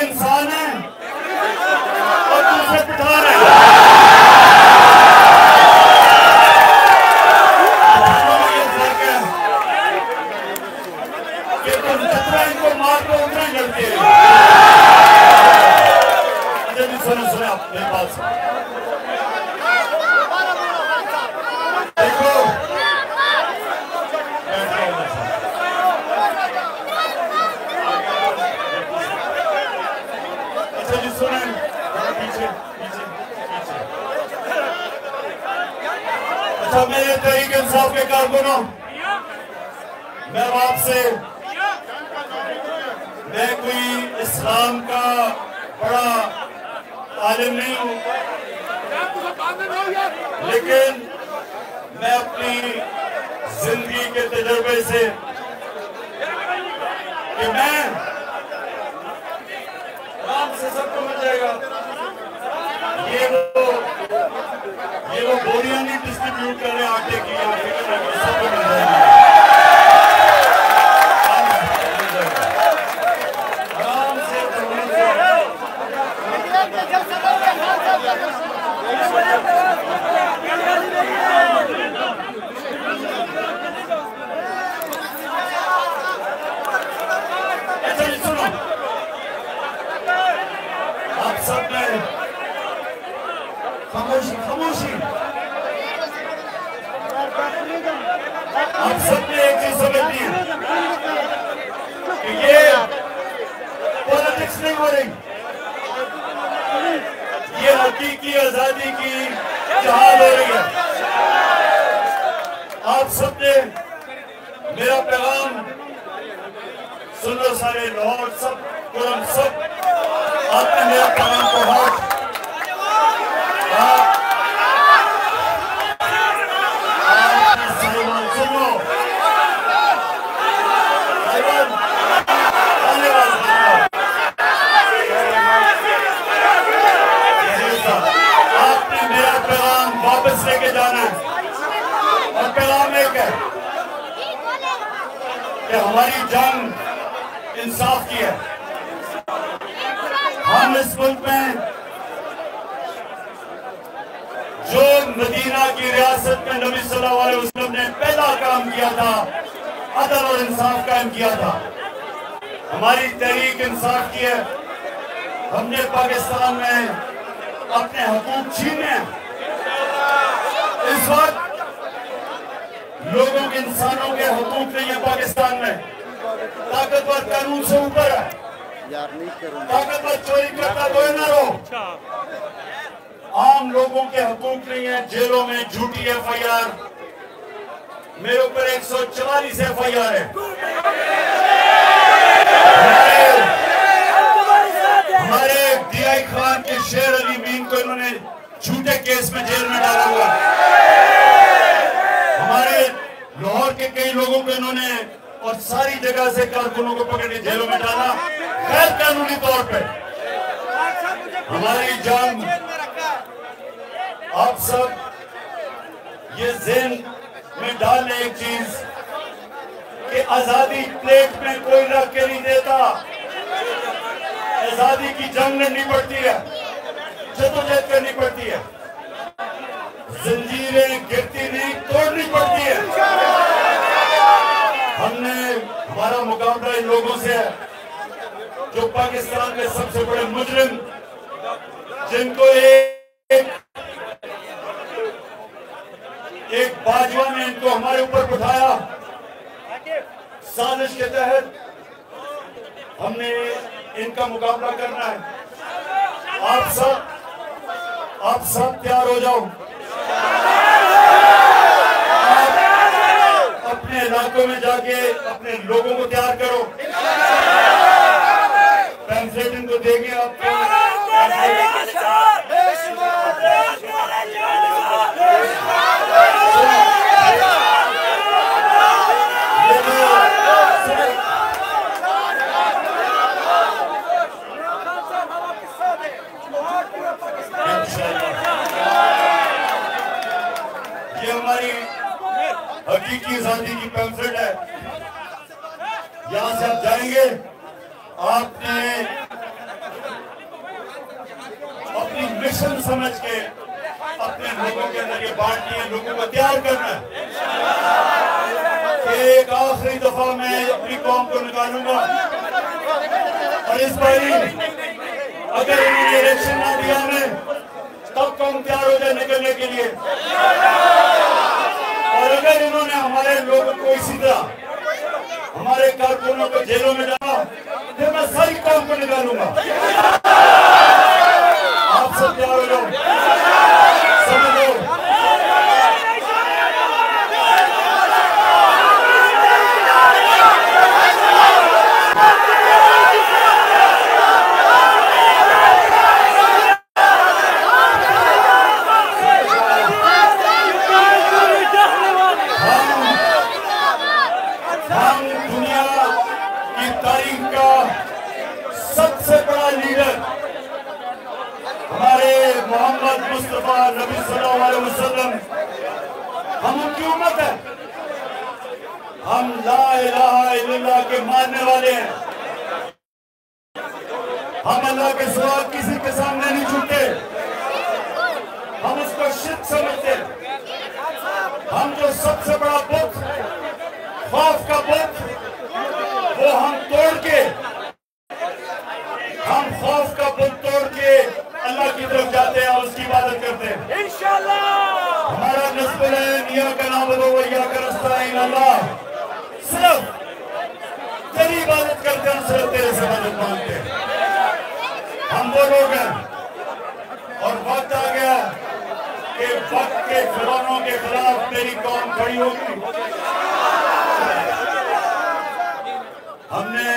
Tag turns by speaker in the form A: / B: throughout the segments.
A: इंसान है और दूसरे पठान है। ये फर्क है कि तुम जितना इनको मारते उतना ही लड़ते हैं। अच्छा जी सुनो सुनो आप मेरी बात सुनो। देखो अच्छा जी सुने पीछे पीछे पीछे। अच्छा मेरे तहरीक इंसाफ के कारकुनों, मैं आपसे, मैं कोई इस्लाम का बड़ा आलिम नहीं हूं, लेकिन मैं अपनी जिंदगी के तजुर्बे से कि मैं आराम से सबको मिल जाएगा, ये वो बोरियां नहीं डिस्ट्रीब्यूट कर रहे आटे की, सबको मिल जाएगी। खामोशी खामोशी। आप सबने एक चीज समझनी है कि ये पॉलिटिक्स नहीं हो रही, ये हकीकी आजादी की जहाद हो रही है। आप सबने मेरा पैगाम सुन लो, सारे लाहौर सब कुरम सब, आपने मेरा पैगाम पढ़ा। आपने मेरा पैगाम वापस लेके जाना है और पैगाम एक है कि हमारी जंग इंसाफ की है। हम इस मुल्क में जो मदीना की रियासत में नबी सल्लल्लाहु अलैहि वसल्लम ने पहला काम किया था, अदल और इंसाफ कायम किया था। हमारी तहरीक इंसाफ की है। हमने पाकिस्तान में अपने हकूक छीने। इस वक्त लोगों के, इंसानों के हकूक नहीं है पाकिस्तान में। ताकतवर कानून से ऊपर है। ताकतवर चोरी करता कोई ना हो। आम लोगों के हकूक नहीं है। जेलों में झूठी FIR, मेरे ऊपर 144 FIR है। हमारे DI खान के शेर अली मीन को इन्होंने झूठे केस में जेल में डाला हुआ। हमारे लाहौर के कई लोगों को इन्होंने और सारी जगह से कारकुनों को पकड़ के जेलों में डाला गैर कानूनी तौर पे। हमारी जंग, आप सब ये ज़हन में डाल लें एक चीज कि आजादी प्लेट में कोई रख के नहीं देता। आजादी की जंग लड़नी पड़ती है, जद्दोजहद करनी पड़ती है, जंजीरें गिरती नहीं तोड़नी पड़ती है। हमारा मुकाबला इन लोगों से है जो पाकिस्तान के सबसे बड़े मुजरिम, जिनको एक बाजवा ने इनको हमारे ऊपर बिठाया। साजिश के तहत हमने इनका मुकाबला करना है। आप सब तैयार हो जाओ। आप अपने इलाकों में जाके अपने लोगों को तैयार करो। पैम्फलेट इनको देंगे आपको। ये हमारी हकीकी आजादी की पैम्फलेट है। यहां से आप जाएंगे, आपने मिशन समझ के अपने लोगों के अंदर ये बांटनी है, लोगों को तैयार करना है। एक आखिरी दफा मैं अपनी कौम को निकालूंगा और इस बारी अगर इन्होंने इलेक्शन ना दिया हमें, तब कौम तैयार हो जाए निकलने के लिए। और अगर इन्होंने हमारे लोगों को इसी तरह हमारे कारकुनों को जेलों में डाला, फिर मैं सारी कौम को निकालूंगा। आप सब तैयार हो जाओ, समझो। मोहम्मद मुस्तफा नबी सल्लल्लाहु अलैहि वसल्लम, हम उनकी उम्मत है। हम ला इलाहा इल्लल्लाह के मानने वाले हैं। हम अल्लाह के सिवा किसी के सामने नहीं झुकते। हम उसको शिर्क समझते। हम जो सबसे बड़ा बुत, खौफ का बुत, वो हम तोड़ के, हम खौफ का बुत तोड़ के अल्लाह की तरफ जाते हैं और उसकी इबादत करते हैं इंशाअल्लाह। हमारा नस्ल है निया का नाम व इय्याका नस्तईन। अल्लाह सिर्फ तेरी इबादत करते हैं, सिर्फ तेरे से मदद मांगते हैं। हम वो लोग हैं और वक्त आ गया कि वक्त के फिरौनों के खिलाफ मेरी कौम खड़ी होगी। हमने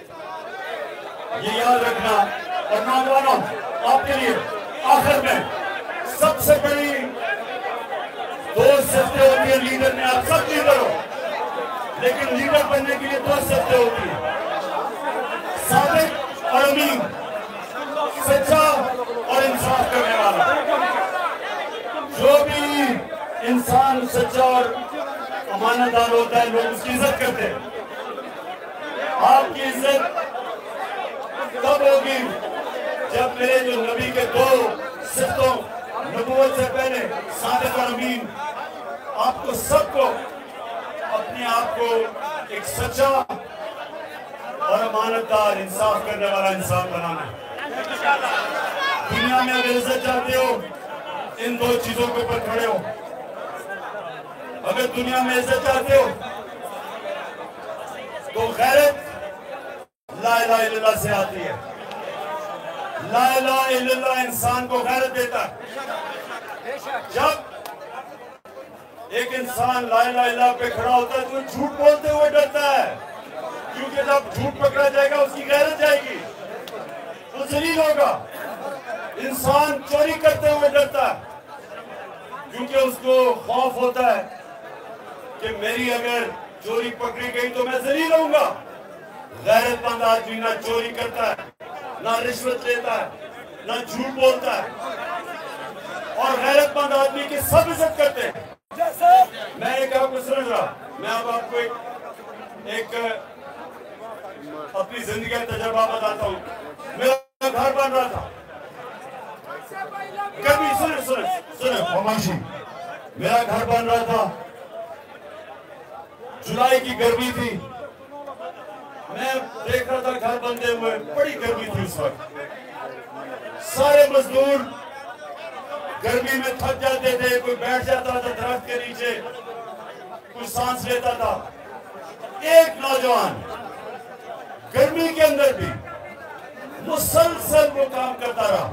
A: ये याद रखना। और नौजवानों, आपके लिए आखिर में सबसे बड़ी दो शर्तें होती है लीडर में। आप सब लीडर हो, लेकिन लीडर बनने के लिए दो शर्तें होती है, सादिक और अमीन, सच्चा और इंसाफ करने वाला। जो भी इंसान सच्चा और अमानतदार होता है, लोग उसकी इज्जत करते हैं। आपकी इज्जत तब होगी जब मेरे जो नबी के दो सिफ़तों, नबूवत से पहले सादिक और अमीन, आपको सबको अपने आप को एक सच्चा और अमानतदार, इंसाफ करने वाला इंसान बनाना है। दुनिया में अगर इज्जत चाहते हो, इन दो चीजों के ऊपर खड़े हो। अगर दुनिया में इज्जत चाहते हो तो गैरत ला इलाहा इल्लल्लाह से आती है। ला इलाहा इल्लल्लाह इंसान को गैरत देता है। जब एक इंसान ला इलाहा इल्लल्लाह पे खड़ा होता है तो झूठ बोलते हुए डरता है, क्योंकि जब झूठ पकड़ा जाएगा उसकी गैरत जाएगी, वो जलील होगा। इंसान चोरी करते हुए डरता है, क्योंकि उसको खौफ होता है कि मेरी अगर चोरी पकड़ी गई तो मैं जलील होऊंगा। गैरतमंद आदमी ना चोरी करता है, ना रिश्वत लेता है, ना झूठ बोलता है। और गैरतमंद आदमी की सब इज्जत करते हैं। मैं एक आपको समझ रहा, मैं अब आपको एक अपनी जिंदगी का तजुर्बा बताता हूँ। मेरा घर बन रहा था, कभी सुने फरमाइशी, मेरा घर बन रहा था, जुलाई की गर्मी थी। मैं देख रहा था घर बनते हुए, बड़ी गर्मी थी उस वक्त। सारे मजदूर गर्मी में थक जाते थे, कोई बैठ जाता था दरख्त के नीचे, कोई सांस लेता था। एक नौजवान गर्मी के अंदर भी मुसलसल वो काम करता रहा।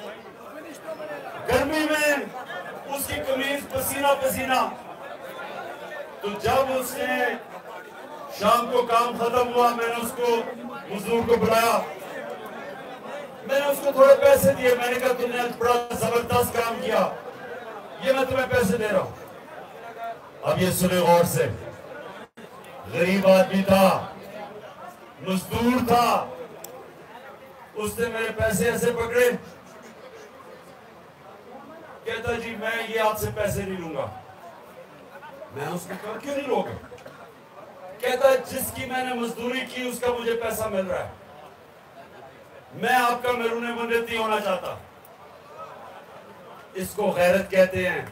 A: गर्मी में उसकी कमीज पसीना पसीना। तो जब उसने शाम को काम खत्म हुआ, मैंने उसको मजदूर को बुलाया, मैंने उसको थोड़े पैसे दिए। मैंने कहा तुमने आज बड़ा जबरदस्त काम किया, ये मैं तुम्हें पैसे दे रहा हूं। अब ये सुने गौर से, गरीब आदमी था, मजदूर था, उसने मेरे पैसे ऐसे पकड़े, कहता जी मैं ये आपसे पैसे नहीं लूंगा। मैं उसको कहा क्यों नहीं लोगे? कहता जिसकी मैंने मजदूरी की उसका मुझे पैसा मिल रहा है, मैं आपका मेरूने मुन्नत नहीं होना चाहता। इसको गैरत कहते हैं।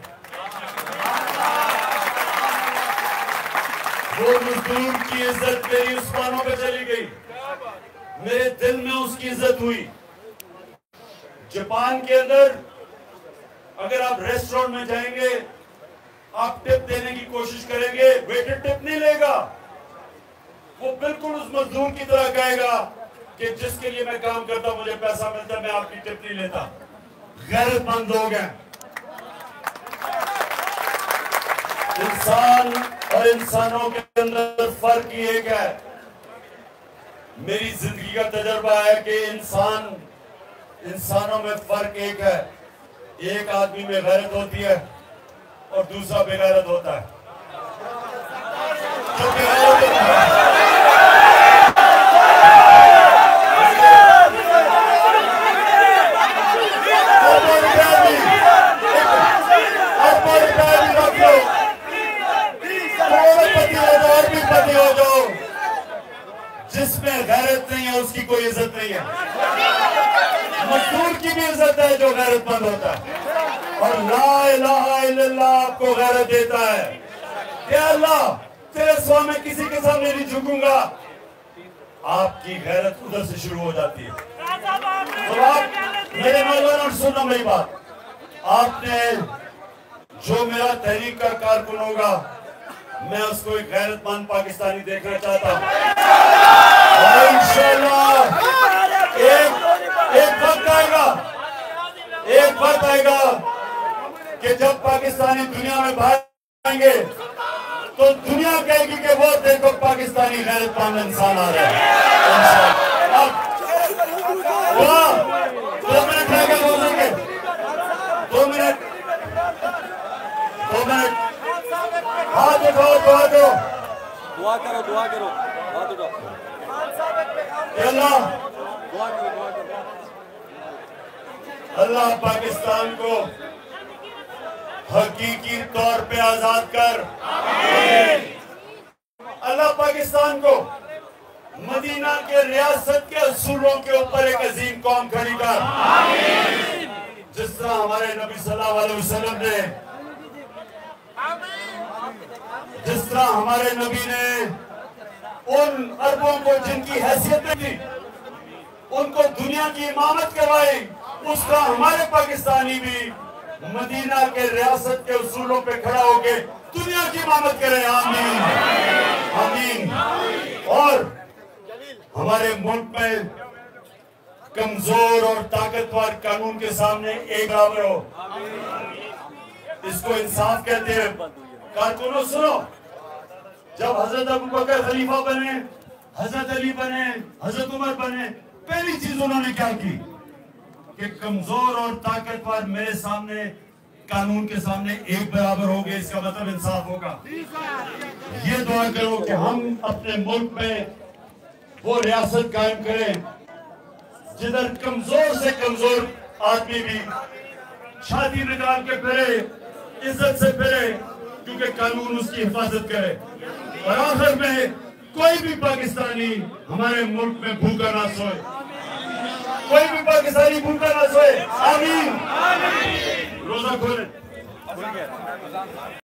A: वो मजदूर की इज्जत मेरी उस्मानों पे चली गई, मेरे दिल में उसकी इज्जत हुई। जापान के अंदर अगर आप रेस्टोरेंट में जाएंगे, आप टिप देने की कोशिश करेंगे, वेटर टिप नहीं लेगा। वो बिल्कुल उस मजदूर की तरह कहेगा कि जिसके लिए मैं काम करता मुझे पैसा मिलता, मैं आपकी टिप नहीं लेता। गैरतमंद लोग हैं। इंसान और इंसानों के अंदर फर्क ही एक है। मेरी जिंदगी का तजर्बा है कि इंसानों में फर्क एक है। एक आदमी में गैरत होती है और दूसरा बेगैरत होता है। जो बेगैरत होता है जिसमें गैरत नहीं है उसकी कोई इज्जत नहीं है। मजदूर की भी इज्जत है जो गैरतमंद होता है। और ला इलाहा इल्लल्लाह आपको गैरत देता है कि अल्लाह तेरे सामने किसी के सामने नहीं झुकूंगा। आपकी गैरत उधर से शुरू हो जाती है। तो आप मेरे नौजवानों सुनो मेरी बात। आपने जो मेरा तहरीक का कारकुन होगा, मैं उसको एक गैरतमंद पाकिस्तानी देखना चाहता हूँ। और इंशाअल्लाह एक वक्त आएगा कि जब पाकिस्तानी दुनिया में बाहर आएंगे तो दुनिया कहेगी कि वो देखो पाकिस्तानी गैरतमंद इंसान आ रहे हैं। अब 2 मिनट रह गए बोलने के। 2 मिनट हाथ उठाओ, दुआ करो हाथ उठाओ। अल्लाह पाकिस्तान को हकीकी तौर पे आजाद कर। अल्लाह पाकिस्तान को मदीना के रियासत के असूलों के ऊपर एक अजीम कौम खड़ी कर। जिस तरह हमारे नबी सल्लल्लाहु अलैहि वसल्लम ने, जिस तरह हमारे नबी ने उन अरबों को जिनकी हैसियत थी उनको दुनिया की इमामत करवाई, उसका हमारे पाकिस्तानी भी मदीना के रियासत के उसूलों पे खड़ा होके दुनिया की इमामत करे। आमीन आमीन। और हमारे मुल्क में कमजोर और ताकतवर कानून के सामने एक बराबर हो। इसको इंसाफ कहते हैं। कारकुनों सुनो, जब हजरत अबू बकर खलीफा बने, हजरत अली बने, हजरत उमर बने, पहली चीज उन्होंने क्या की कि कमजोर और ताकतवर मेरे सामने कानून के सामने एक बराबर हो गए। इसका मतलब इंसाफ होगा। ये दुआ करो कि हम अपने मुल्क में वो रियासत कायम करें जिधर कमजोर से कमजोर आदमी भी छाती निकाल के फिरे, इज्जत से फिरे, क्योंकि कानून उसकी हिफाजत करे। और आखिर में कोई भी पाकिस्तानी हमारे मुल्क में भूखा ना सोए, कोई भी पाकिस्तानी भूखा ना सोए। आमीन। रोजा खोले।